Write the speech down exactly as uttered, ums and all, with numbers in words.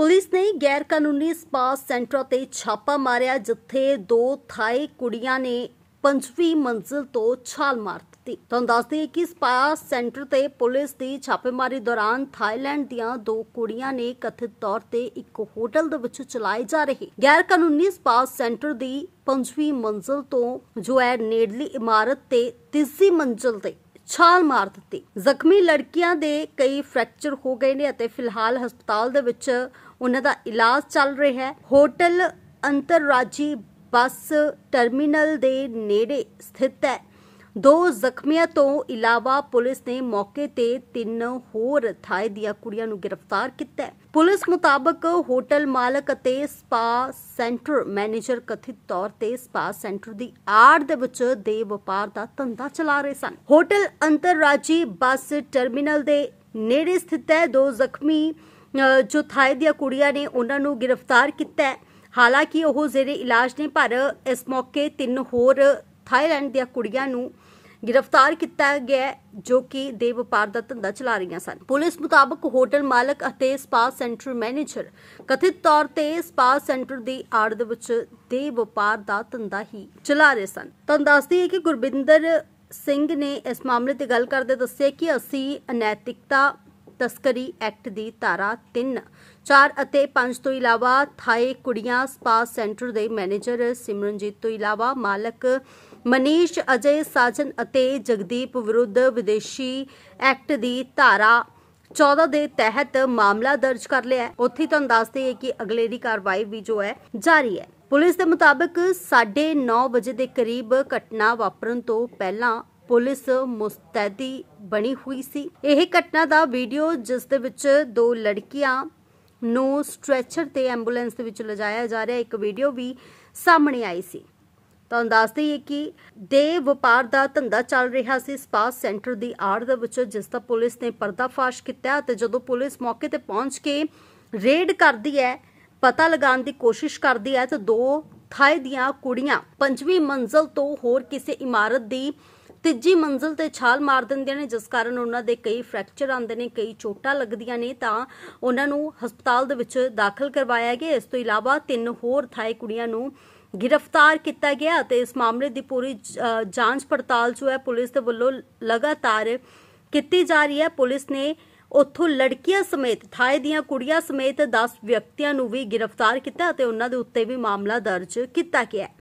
Police ने गैर कानूनी स्पा सेंटर ते छापा मारिया, जिथे दो थाई कुड़ियां ने पंजवीं मंजिल तो छाल मार दी। तुहानूं दस दईए कि स्पा सेंटर ते पुलिस की छापेमारी दौरान थाईलैंड दीआं दो कुड़ियां ने कथित तौर ते एक होटल दे विच चलाए जा रहे गैर कानूनी स्पा सेंटर दी पंजवीं मंजिल तो जो है नेड़ली इमारत ते तीसरी मंजिल ते छाल मार दी। जख्मी लड़कियां दे कई फ्रैक्चर हो गए ने अते फिलहाल हस्पताल दे विच उन्हां दा इलाज चल रहा है। होटल अंतरराजी बस टर्मिनल दे नेड़े स्थित है। दो जख्मियां तो इलावा पुलिस ने मौके ते तीन होर थाई दियां कुड़ियां नूं गिरफ्तार किया है। पुलिस मुताबक होटल मालक अते स्पा सेंटर मैनेजर कथित तौर ते स्पा सेंटर दी आड़ दे विच दे वपार दा धंधा चला रहे सन। होटल अंतरराजी बस टर्मिनल दे नेड़े स्थित है। दो जख्मी जो थाई दियां कुड़ियां ने उन्हां नूं गिरफ्तार किया है। हालांकि ओह जेरे इलाज ने, पर इस मौके तीन होर थाईलैंड दियां कुड़ियां नूं गिरफ्तार किया गया जो कि दे वपार का धंधा चला रही सन। पुलिस मुताबक होटल मालक अते स्पा सेंटर मैनेजर कथित तौर ते स्पा सेंटर की आड़ दे विच दे वपार का धंधा ही चला रहे सन। तुहानूं दस दईए कि गुरबिंदर सिंह ने इस मामले की गल करदे दस्सिया कि असीं अनैतिकता तस्करी एक्ट की धारा तीन चार अते पंज तो इलावा थाई कुड़ियां स्पा सेंटर के मैनेजर सिमरनजीत तो इलावा मालक मनीष अजय साजन अते जगदीप विरुद्ध विदेशी एक्ट की धारा चौदह के तहत मामला दर्ज कर लिया है। उत्थे तुहानूं दस दईए कि अगलेरी कार्रवाई भी जो है जारी है। पुलिस के मुताबिक साढ़े नौ बजे के करीब घटना वापरन तो पहला पुलिस मुस्तैदी बनी हुई सी। यह घटना का वीडियो जिस दे विच दो लड़कियां नूं स्ट्रैचर ते एंबूलेंस दे विच लिजाया जा रहा, एक वीडियो भी सामने आई सी। तुहानूं दस दईए कि दे वपार का धंधा चल रहा सी स्पा सेंटर की आड़ दे विच, जिसका पुलिस ने पर्दाफाश किया। ते जदों पुलिस मौके ते पहुंच के रेड करदी है, पता लगाने की कोशिश करदी है, तो दो थाई दियां कुड़ियां पंजवीं मंजिल तो होर किसी इमारत की तीजी मंजिल ते छाल मार दिंदियां ने, जिस कारण उन्हां दे कई फ्रैक्चर आंदे ने, कई चोटां लगदियां ने, तां उन्हां नूं हस्पताल दे विच दाखल करवाया गया। इस तो इलावा तीन होर थाई कुड़ियां नूं गिरफ्तार किया गया। ते इस मामले की पूरी जांच पड़ताल जो है पुलिस दे वल्लों लगातार की जा रही है। पुलिस ने उत्थों लड़कियां समेत थाई दियां कुड़ियां समेत दस व्यक्तियों नूं भी गिरफ्तार किया ते उन्हां दे उत्ते भी मामला दर्ज किया गया है।